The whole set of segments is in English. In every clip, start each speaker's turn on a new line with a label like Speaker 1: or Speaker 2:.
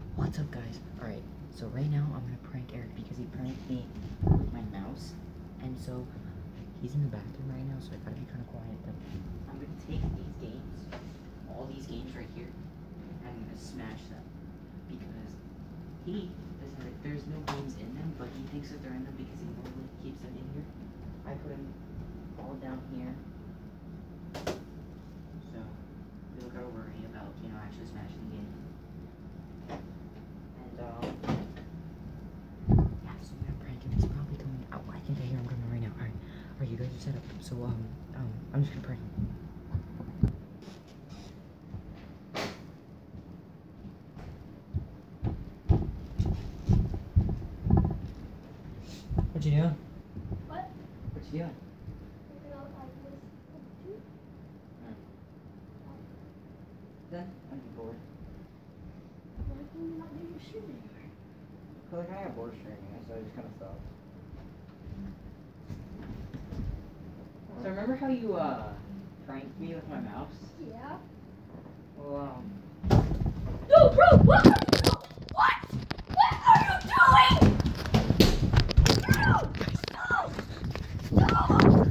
Speaker 1: What's up, guys? Alright, so right now I'm gonna prank Eric because he pranked me with my mouse. And so he's in the bathroom right now, so I gotta be kind of quiet. But I'm gonna take these games, all these games right here, and I'm gonna smash them. Because he is like, there's no games in them, but he thinks that they're in them because he normally keeps them in here. I put them all down here. So we don't gotta worry about, actually smashing the game. And, yeah, so I'm gonna prank him. He's probably coming out. I think I hear him coming right now. Alright, you guys are set up. So, I'm just gonna prank him. What you doing?
Speaker 2: What?
Speaker 1: What you doing? Then I'm bored.
Speaker 2: Why can you not do your stream anymore?
Speaker 1: Cause I got bored streaming, so I just kind of stopped. So remember how you pranked me with my mouse?
Speaker 2: Yeah.
Speaker 1: Well,
Speaker 2: No, bro, what? What? What are you doing? No! No! No!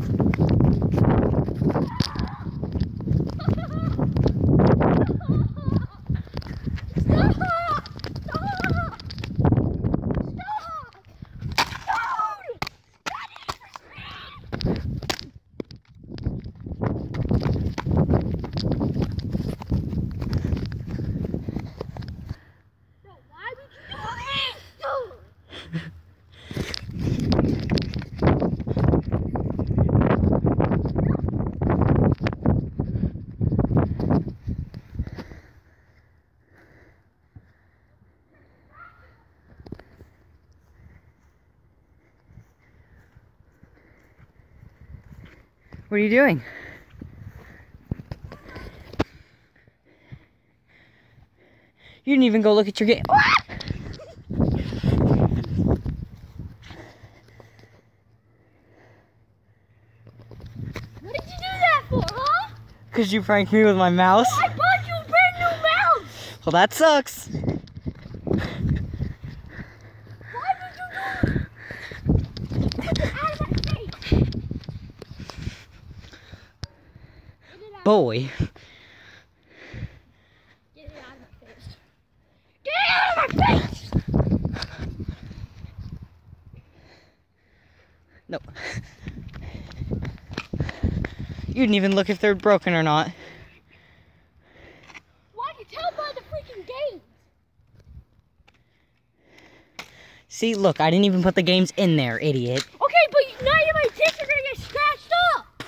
Speaker 1: what are you doing? You didn't even go look at your game.
Speaker 2: What did you do that for, huh?
Speaker 1: Because you pranked me with my mouse.
Speaker 2: I bought you a brand new mouse!
Speaker 1: Well, that sucks.
Speaker 2: Why did you do it? Get it out of my face! Get it out.
Speaker 1: Boy.
Speaker 2: Get it out of my face. Get it out of my face!
Speaker 1: No. You didn't even look if they're broken or not.
Speaker 2: Well, I can tell by the freaking games.
Speaker 1: See, look, I didn't even put the games in there, idiot.
Speaker 2: Okay, but now my discs are gonna get scratched up.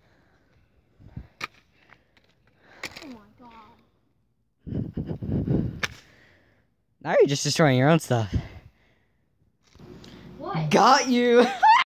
Speaker 2: Oh my god.
Speaker 1: Now you're just destroying your own stuff.
Speaker 2: What?
Speaker 1: Got you!